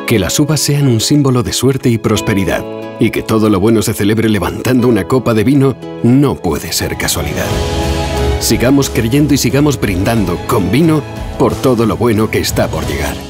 Que las uvas sean un símbolo de suerte y prosperidad, y que todo lo bueno se celebre levantando una copa de vino, no puede ser casualidad. Sigamos creyendo y sigamos brindando con vino por todo lo bueno que está por llegar.